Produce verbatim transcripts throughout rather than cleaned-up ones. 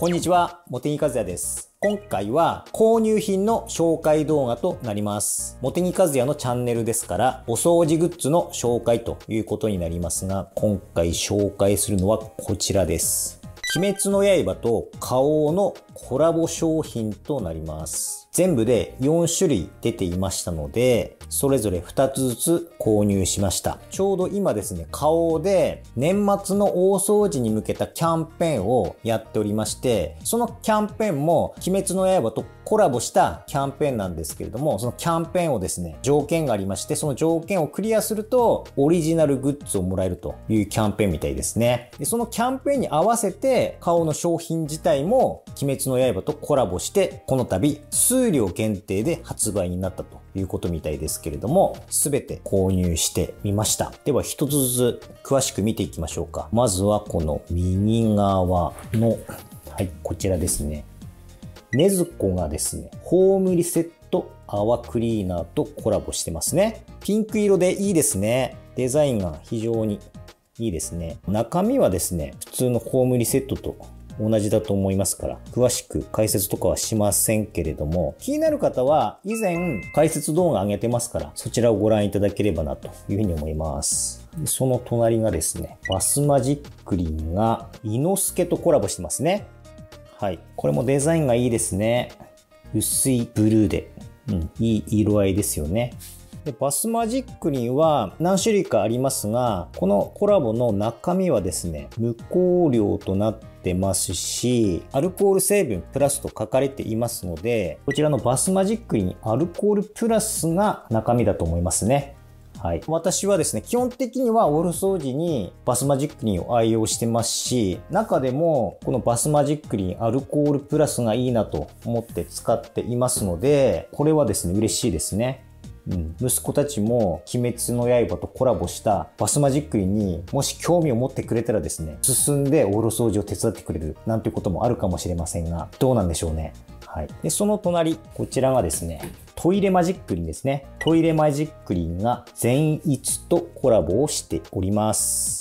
こんにちは、茂木和也です。今回は購入品の紹介動画となります。茂木和也のチャンネルですから、お掃除グッズの紹介ということになりますが、今回紹介するのはこちらです。鬼滅の刃と花王のコラボ商品となります。全部でよんしゅるい出ていましたので、それぞれふたつずつ購入しました。ちょうど今ですね、花王で年末の大掃除に向けたキャンペーンをやっておりまして、そのキャンペーンも鬼滅の刃とコラボしたキャンペーンなんですけれども、そのキャンペーンをですね、条件がありまして、その条件をクリアするとオリジナルグッズをもらえるというキャンペーンみたいですね。で、そのキャンペーンに合わせて花王の商品自体も鬼滅の刃とコラボして、この度数量限定で発売になったということみたいですけれども、すべて購入してみました。では一つずつ詳しく見ていきましょうか。まずはこの右側の、はい、こちらですね。ねずこがですね、ホームリセット泡クリーナーとコラボしてますね。ピンク色でいいですね。デザインが非常にいいですね。中身はですね、普通のホームリセットと同じだと思いますから、詳しく解説とかはしませんけれども、気になる方は以前解説動画上げてますから、そちらをご覧いただければなというふうに思います。その隣がですね、バスマジックリンが伊之助とコラボしてますね。はい。これもデザインがいいですね。薄いブルーで、うん、いい色合いですよね。でバスマジックリンは何種類かありますが、このコラボの中身はですね、無香料となってますし、アルコール成分プラスと書かれていますので、こちらのバスマジックリンアルコールプラスが中身だと思いますね。はい。私はですね、基本的にはお風呂掃除にバスマジックリンを愛用してますし、中でもこのバスマジックリンアルコールプラスがいいなと思って使っていますので、これはですね、嬉しいですね。うん、息子たちも鬼滅の刃とコラボしたバスマジックリンにもし興味を持ってくれたらですね、進んでお風呂掃除を手伝ってくれるなんていうこともあるかもしれませんが、どうなんでしょうね。はい。で、その隣、こちらがですね、トイレマジックリンですね。トイレマジックリンが善逸とコラボをしております。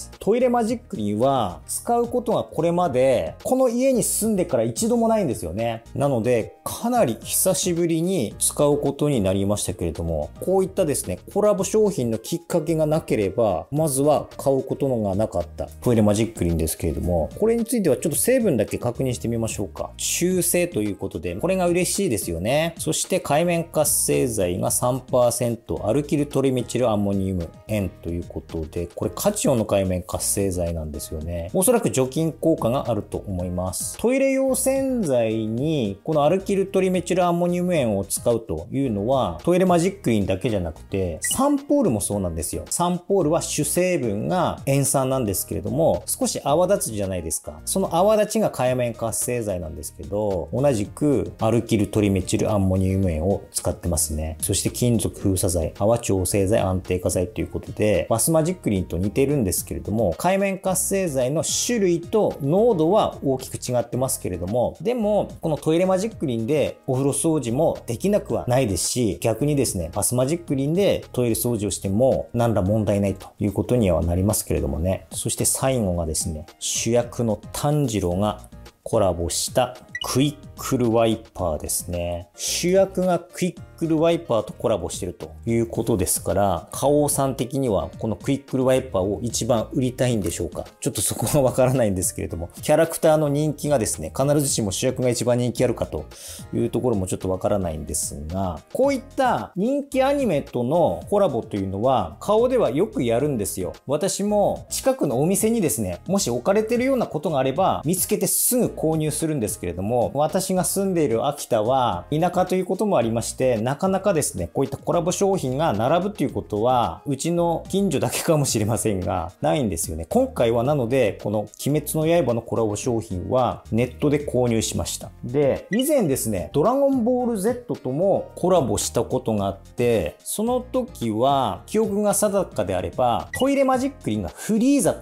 トイレマジックリンは使うことがこれまでこの家に住んでから一度もないんですよね。なのでかなり久しぶりに使うことになりましたけれども、こういったですね、コラボ商品のきっかけがなければ、まずは買うことのがなかったトイレマジックリンですけれども、これについてはちょっと成分だけ確認してみましょうか。中性ということで、これが嬉しいですよね。そして界面活性剤が さんパーセント、アルキルトリメチルアンモニウム塩ということで、これカチオンの界面活性剤なんですよね。おそらく除菌効果があると思います。トイレ用洗剤にこのアルキルトリメチルアンモニウム塩を使うというのは、トイレマジックリンだけじゃなくて、サンポールもそうなんですよ。サンポールは主成分が塩酸なんですけれども、少し泡立つじゃないですか。その泡立ちが界面活性剤なんですけど、同じくアルキルトリメチルアンモニウム塩を使ってますね。そして金属封鎖剤、泡調整剤、安定化剤ということで、バスマジックリンと似てるんですけれども、界面活性剤の種類と濃度は大きく違ってますけれども、でもこのトイレマジックリンでお風呂掃除もできなくはないですし、逆にですね、バスマジックリンでトイレ掃除をしても何ら問題ないということにはなりますけれどもね。そして最後がですね、主役の炭治郎がコラボしたクイックルワイパーですね。主役がクイックルワイパーとコラボしてるということですから、花王さん的にはこのクイックルワイパーを一番売りたいんでしょうか。ちょっとそこはわからないんですけれども、キャラクターの人気がですね、必ずしも主役が一番人気あるかというところもちょっとわからないんですが、こういった人気アニメとのコラボというのは、花王ではよくやるんですよ。私も近くのお店にですね、もし置かれてるようなことがあれば、見つけてすぐ購入するんですけれども、私が住んでいる秋田は田舎ということもありまして、なかなかですね、こういったコラボ商品が並ぶということは、うちの近所だけかもしれませんが、ないんですよね。今回はなので、この鬼滅の刃のコラボ商品はネットで購入しました。で、以前ですね、ドラゴンボール Z ともコラボしたことがあって、その時は記憶が定かであれば、トイレマジックリンがフリーザと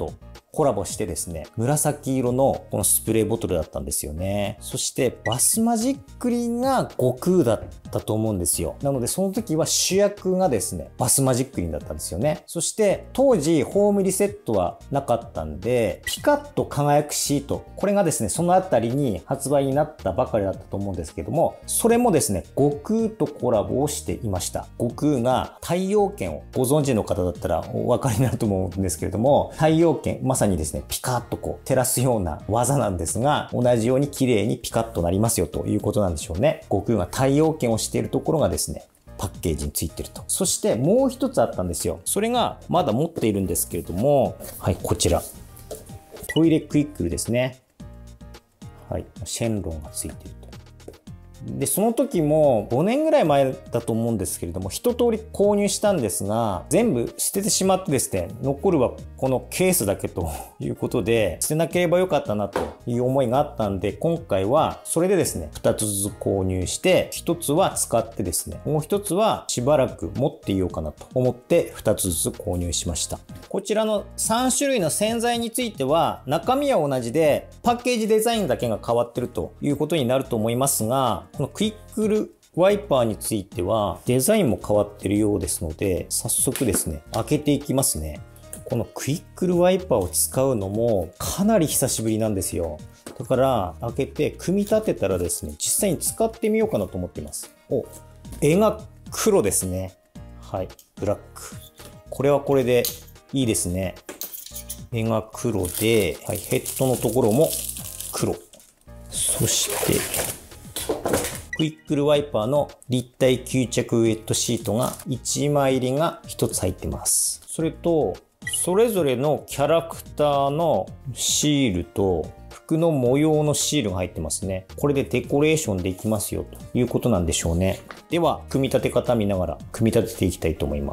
コラボしてですね、紫色のこのスプレーボトルだったんですよね。そしてバスマジックリンが悟空だったと思うんですよ。なのでその時は主役がですね、バスマジックリンだったんですよね。そして当時ホームリセットはなかったんで、ピカッと輝くシート、これがですね、そのあたりに発売になったばかりだったと思うんですけども、それもですね、悟空とコラボをしていました。悟空が太陽剣をご存知の方だったらお分かりになると思うんですけれども、太陽剣、まさにですね、ピカッとこう照らすような技なんですが、同じように綺麗にピカッとなりますよということなんでしょうね。悟空が太陽剣をしているところがですね、パッケージについてると。そしてもう一つあったんですよ。それがまだ持っているんですけれども、はい、こちら。トイレクイックルですね。はい、シェンロンがついていると。で、その時もごねんぐらい前だと思うんですけれども、一通り購入したんですが、全部捨ててしまってですね、残るはこのケースだけということで、捨てなければよかったなという思いがあったんで、今回はそれでですね、ふたつずつ購入して、ひとつは使ってですね、もうひとつはしばらく持っていようかなと思ってふたつずつ購入しました。こちらのさんしゅるいの洗剤については、中身は同じで、パッケージデザインだけが変わってるということになると思いますが、このクイックルワイパーについてはデザインも変わってるようですので、早速ですね、開けていきますね。このクイックルワイパーを使うのもかなり久しぶりなんですよ。だから開けて組み立てたらですね、実際に使ってみようかなと思っています。お、絵が黒ですね。はい、ブラック。これはこれでいいですね。絵が黒で、はい、ヘッドのところも黒。そしてクイックルワイパーの立体吸着ウェットシートがいちまい入りがひとつ入ってます。それと、それぞれのキャラクターのシールと服の模様のシールが入ってますね。これでデコレーションできますよということなんでしょうね。では、組み立て方見ながら組み立てていきたいと思います。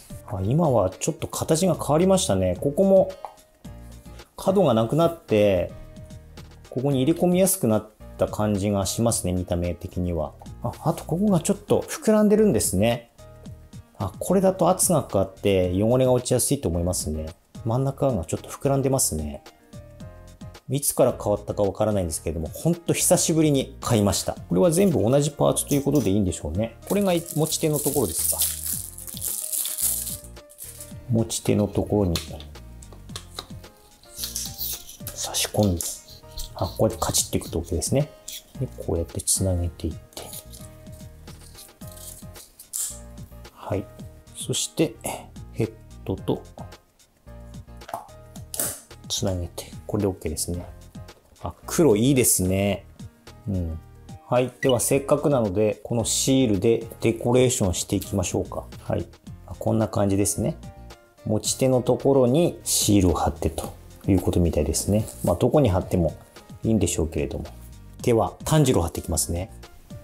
あ、今はちょっと形が変わりましたね。ここも角がなくなって、ここに入れ込みやすくなってた感じがしますね、見た目的には。あ、あとここがちょっと膨らんでるんですね。あ、これだと圧がかかって汚れが落ちやすいと思いますね。真ん中がちょっと膨らんでますね。いつから変わったかわからないんですけれども、ほんと久しぶりに買いました。これは全部同じパーツということでいいんでしょうね。これが持ち手のところですか。持ち手のところに差し込んで、あ、こうやってカチッていくと OK ですね。で、こうやってつなげていって。はい。そして、ヘッドとつなげて、これで OK ですね。あ、黒いいですね。うん。はい。では、せっかくなので、このシールでデコレーションしていきましょうか。はい。こんな感じですね。持ち手のところにシールを貼ってということみたいですね。まあ、どこに貼ってもいいんでしょうけれども。では、炭治郎貼っていきますね。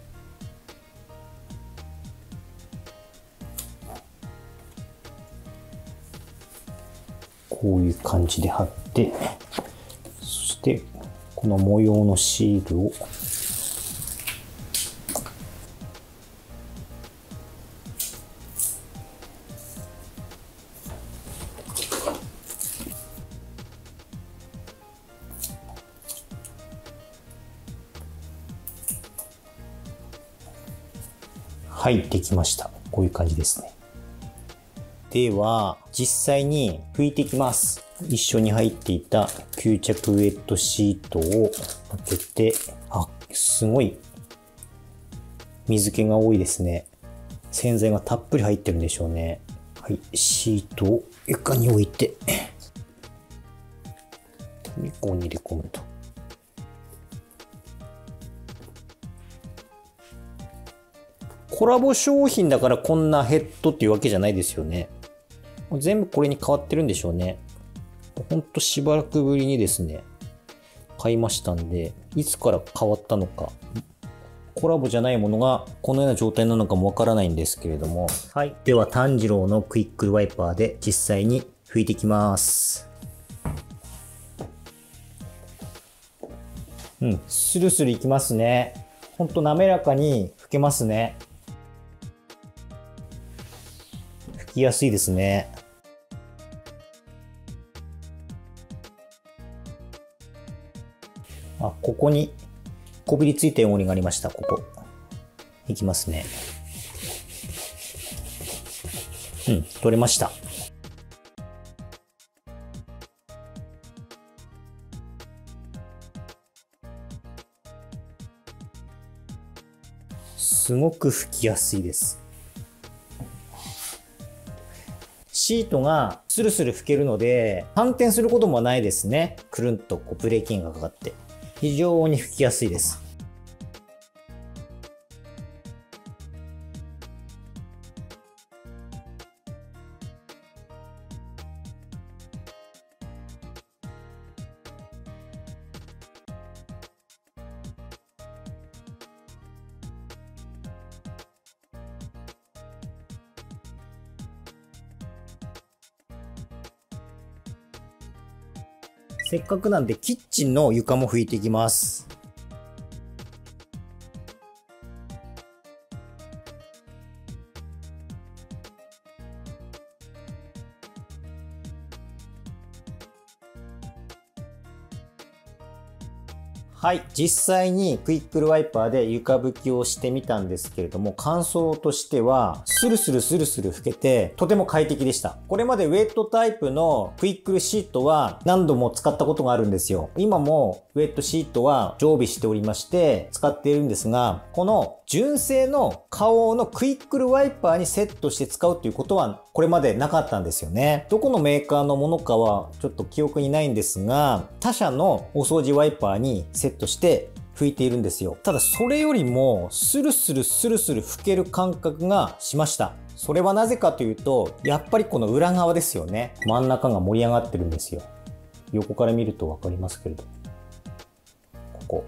こういう感じで貼って、そして、この模様のシールを、はい、できました。こういう感じですね。では、実際に拭いていきます。一緒に入っていた吸着ウェットシートを開けて、あ、すごい水気が多いですね。洗剤がたっぷり入ってるんでしょうね。はい、シートを床に置いて、ここに入れ込むと。コラボ商品だからこんなヘッドっていうわけじゃないですよね。全部これに変わってるんでしょうね。ほんとしばらくぶりにですね、買いましたんで、いつから変わったのか、コラボじゃないものがこのような状態なのかもわからないんですけれども。はい。では炭治郎のクイックルワイパーで実際に拭いていきます。うん、スルスルいきますね。ほんと滑らかに拭けますね。拭きやすいですね。 あ、ここにこびりついた汚れがありました。ここ。いきますね。うん、取れました。すごく拭きやすいです。シートがスルスル拭けるので、反転することもないですね。くるんとこうブレーキがかかって。非常に拭きやすいです。せっかくなんでキッチンの床も拭いていきます。はい。実際にクイックルワイパーで床拭きをしてみたんですけれども、感想としては、スルスルスルスル拭けて、とても快適でした。これまでウェットタイプのクイックルシートは何度も使ったことがあるんですよ。今もウェットシートは常備しておりまして、使っているんですが、この純正の花王のクイックルワイパーにセットして使うということは、これまでなかったんですよね。どこのメーカーのものかはちょっと記憶にないんですが、他社のお掃除ワイパーにセットして拭いているんですよ。ただそれよりもスルスルスルスル拭ける感覚がしました。それはなぜかというと、やっぱりこの裏側ですよね。真ん中が盛り上がってるんですよ。横から見るとわかりますけれど。ここ。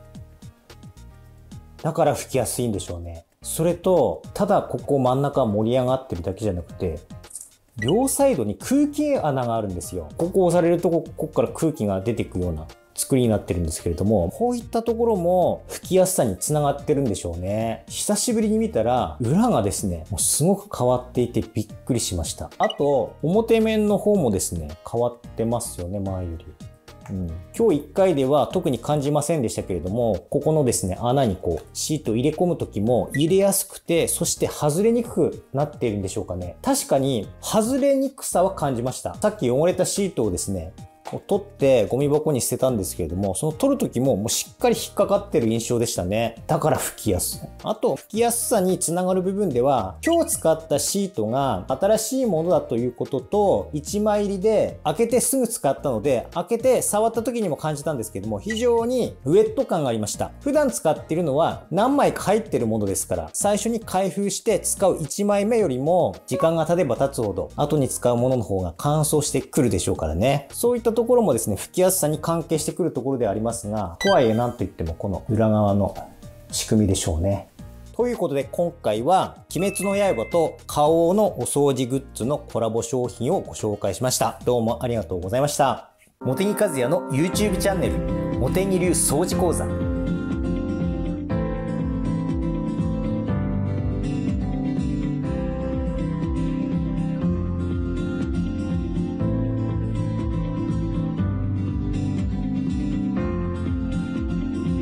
だから拭きやすいんでしょうね。それと、ただここ真ん中が盛り上がってるだけじゃなくて、両サイドに空気穴があるんですよ。ここを押されるとこ、ここから空気が出てくような作りになってるんですけれども、こういったところも拭きやすさにつながってるんでしょうね。久しぶりに見たら、裏がですね、もうすごく変わっていてびっくりしました。あと、表面の方もですね、変わってますよね、前より。うん、今日いっかいでは特に感じませんでしたけれども、ここのですね、穴にこう、シートを入れ込む時も入れやすくて、そして外れにくくなっているんでしょうかね。確かに、外れにくさは感じました。さっき汚れたシートをですね、取ってゴミ箱に捨てたんですけれども、その取る時ももうしっかり引っかかってる印象でしたね。だから拭きやすい。あと、拭きやすさにつながる部分では、今日使ったシートが新しいものだということと、いちまい入りで開けてすぐ使ったので、開けて触った時にも感じたんですけれども、非常にウェット感がありました。普段使っているのは何枚か入ってるものですから、最初に開封して使ういちまいめよりも、時間が経てば経つほど、後に使うものの方が乾燥してくるでしょうからね。そういったところもですね、拭きやすさに関係してくるところではありますが、とはいえ何と言ってもこの裏側の仕組みでしょうね。ということで今回は鬼滅の刃と花王のお掃除グッズのコラボ商品をご紹介しました。どうもありがとうございました。茂木和也の YouTube チャンネル、茂木流掃除講座。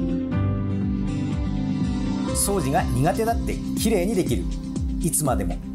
掃除が苦手だって綺麗にできる。いつまでも